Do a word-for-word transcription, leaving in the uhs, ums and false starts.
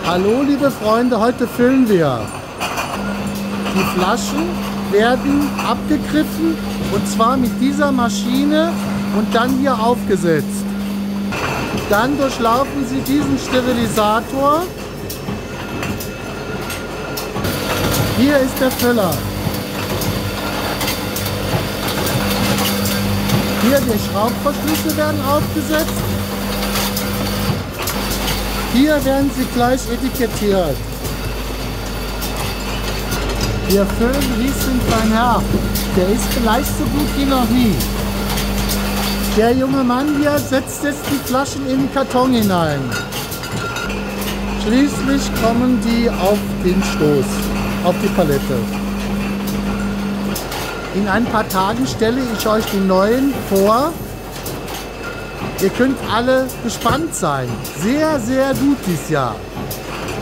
Hallo liebe Freunde, heute füllen wir. Die Flaschen werden abgegriffen und zwar mit dieser Maschine und dann hier aufgesetzt. Dann durchlaufen sie diesen Sterilisator. Hier ist der Füller. Hier die Schraubverschlüsse werden aufgesetzt. Hier werden sie gleich etikettiert. Wir füllen Riesling Klein Herr. Der ist vielleicht so gut wie noch nie. Der junge Mann hier setzt jetzt die Flaschen in den Karton hinein. Schließlich kommen die auf den Stoß, auf die Palette. In ein paar Tagen stelle ich euch die neuen vor. Ihr könnt alle gespannt sein. Sehr, sehr gut dieses Jahr.